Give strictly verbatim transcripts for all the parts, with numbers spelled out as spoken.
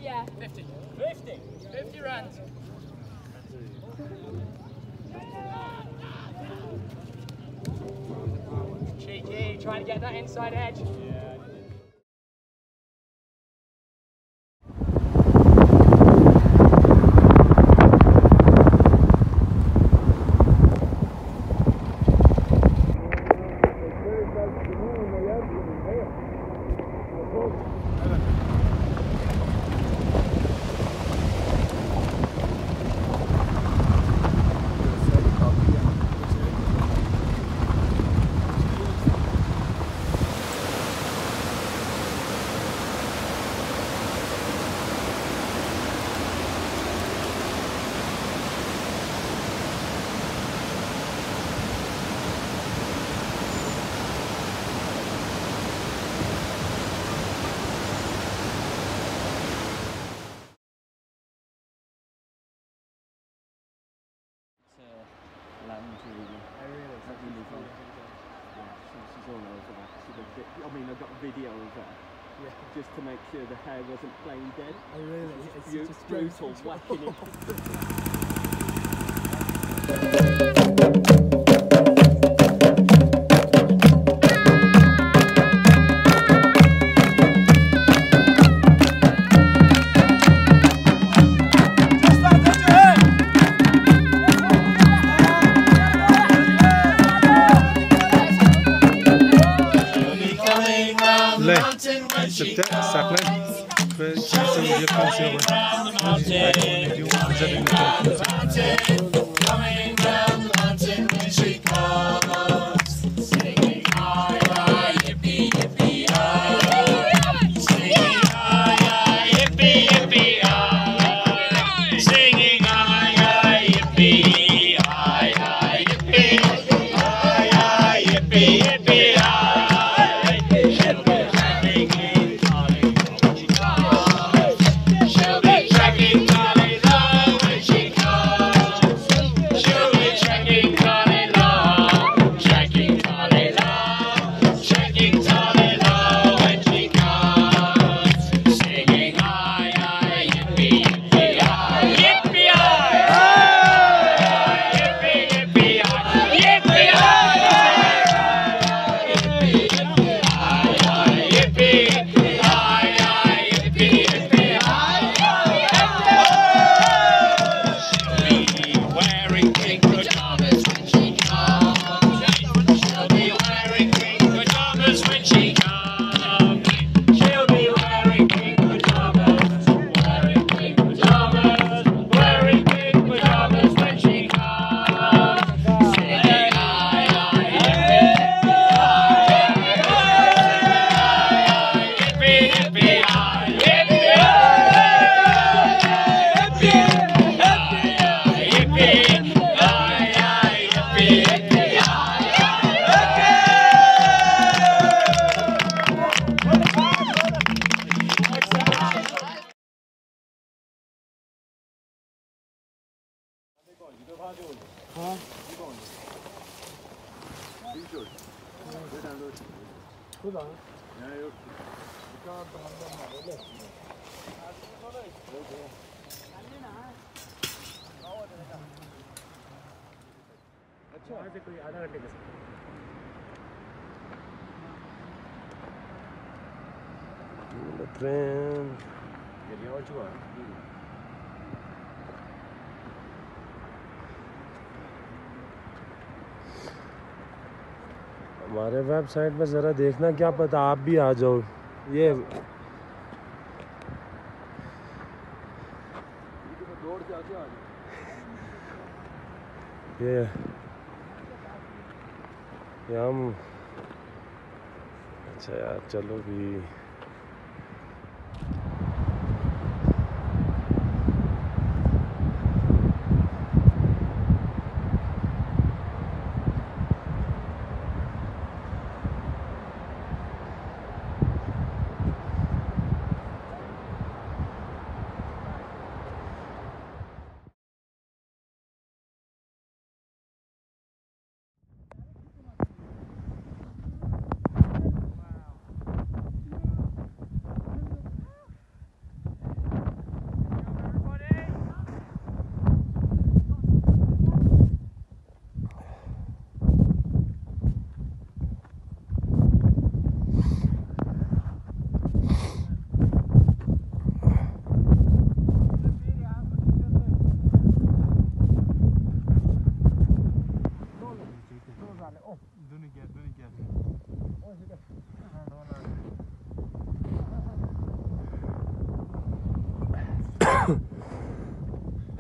Yeah. fifty. fifty. fifty rand. Cheeky, trying to get that inside edge. Yeah. I mean, I got a video of that. Yeah. Just to make sure the hair wasn't plain dead. Oh really? It's, it's just brutal whacking C'était ça plaît. Je ça veut dire qu'on s'est train हमारे website में ज़रा देखना, क्या पता आप भी आ जाओ। ये ये ये हम अच्छा यार चलो भी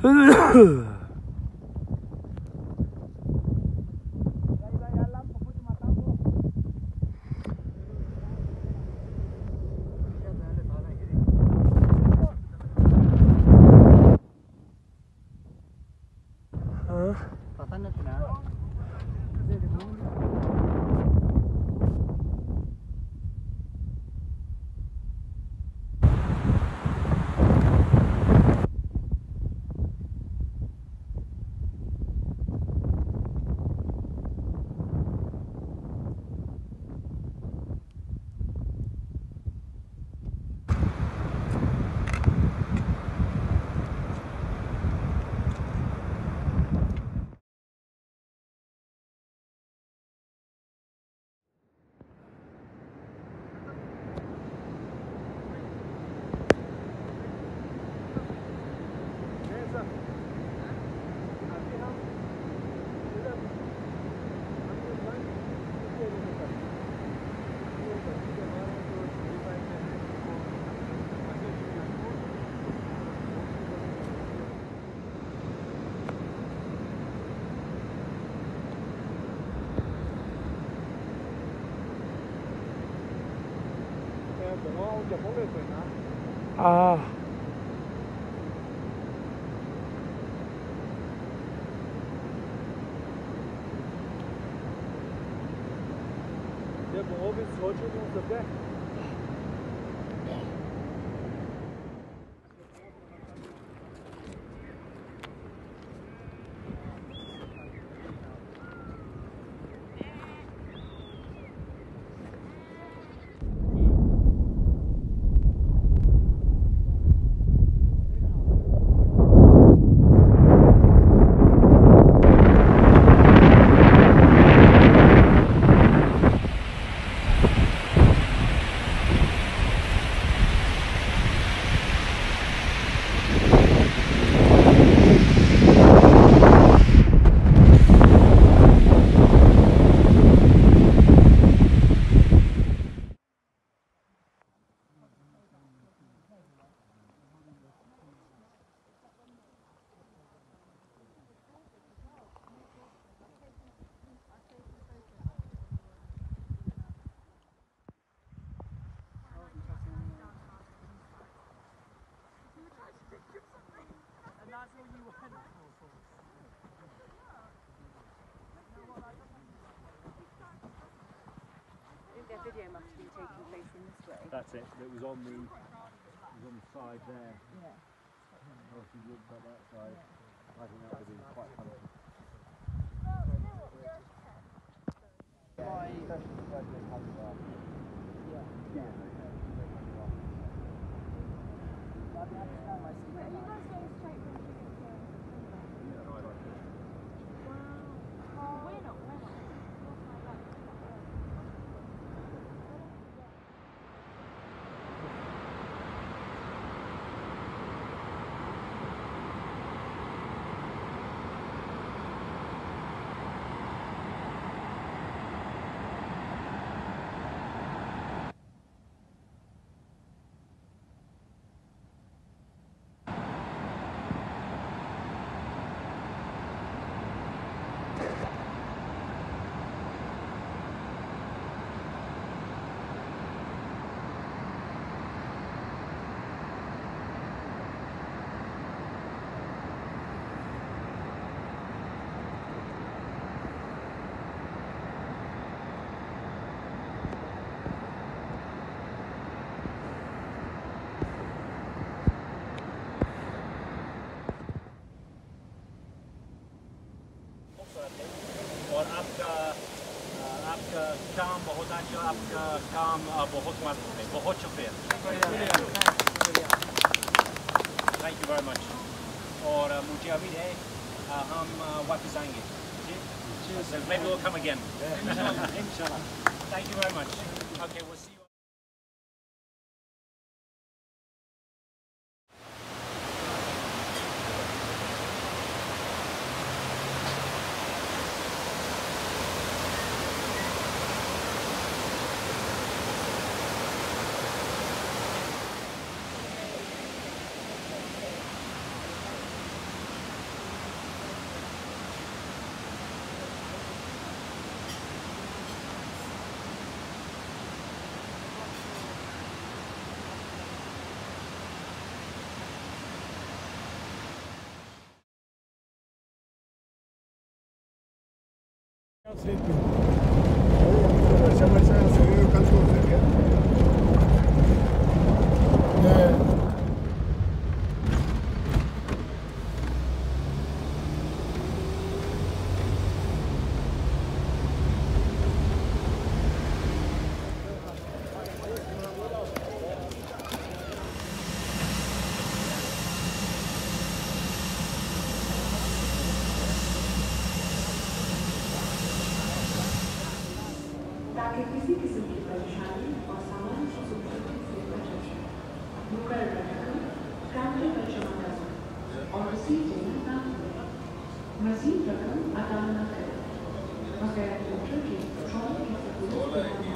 Ah. Der Bob ist heute schon auf der Deck. Video must have been taking place in this way. That's it. It was on the, it was on the side there. Yeah. Oh, if you looked at that side, I think that would have been quite funny. और आपका आपका काम बहुत अच्छा, आपका काम बहुत मस्त है, बहुत शुक्रिया। Thank you very much. और मुझे उम्मीद है हम वापस आएंगे। So maybe we'll come again. Inshallah. Thank you very much. Okay, we'll see you. ताकि किसी किस्म की परेशानी और सामान की सुविधा से बचा जाए। मुकर्रर रकम काउंटर पर जमा कर और रसीद देना ना भूलें। मज़ीद रकम अदा न करें। बगैर मोटर के पेट्रोल की ज़रूरत